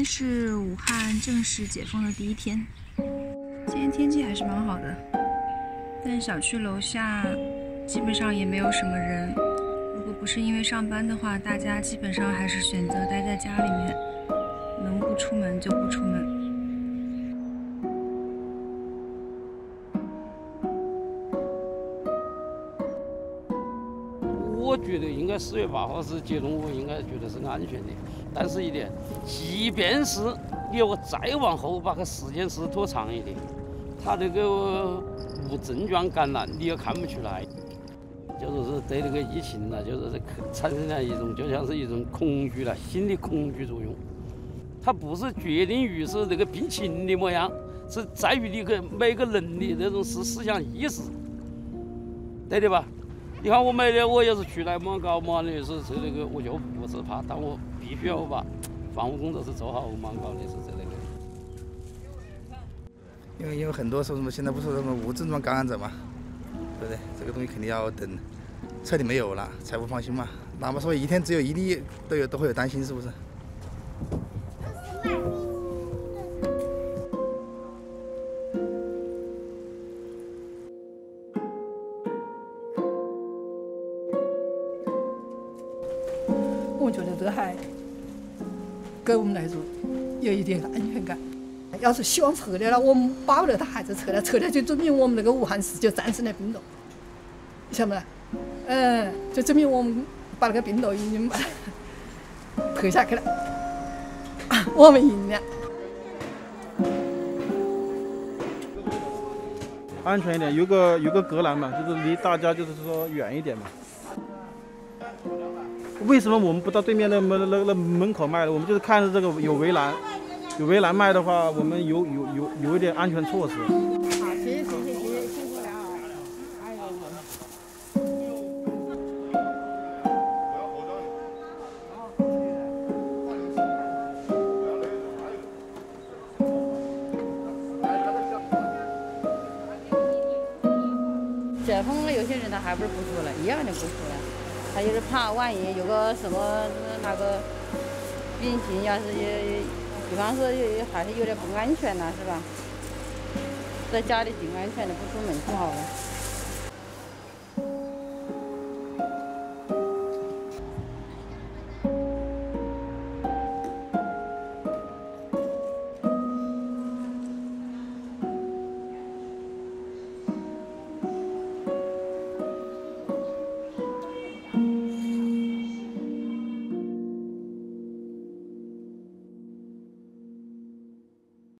是武汉正式解封的第一天，今天天气还是蛮好的，但小区楼下基本上也没有什么人。如果不是因为上班的话，大家基本上还是选择待在家里面，能不出门就不出门。 我觉得应该4月8号是解封，我应该觉得是安全的。但是一点，即便是你要再往后把个时间是拖长一点，他这个无症状感染你也看不出来，就是对那个疫情呢，就是产生了一种就像是一种恐惧了，心理恐惧作用。它不是决定于是这个病情的模样，是在于你个每个人的这种思想意识，对的吧？你看我每天我要是出来蛮高嘛的是那个我就不是怕，但我必须要把防护工作是做好蛮高的是这个。 因为很多说什么现在不说什么无症状感染者嘛，对不对？这个东西肯定要等彻底没有了才不放心嘛。哪怕说一天只有1例都会有担心，是不是？ 我觉得这还给我们来说有一点安全感。要是希望撤掉了，我们巴不得他孩子撤了，撤掉就证明我们那个武汉市就战胜了病毒，晓不得？就证明我们把那个病毒已经把它推下去了，我们赢了。 安全一点，有个隔栏嘛，就是离大家就是说远一点嘛。为什么我们不到对面那门口卖的？我们就是看着这个有围栏，卖的话，我们有一点安全措施。 好，谢谢，辛苦了啊！哎呦。 解封了，有些人他还不是不出来，一样的不出来。他就是怕万一有个什么那个病情，要是比方说还是有点不安全了，是吧？在家里挺安全的，不出门就好了。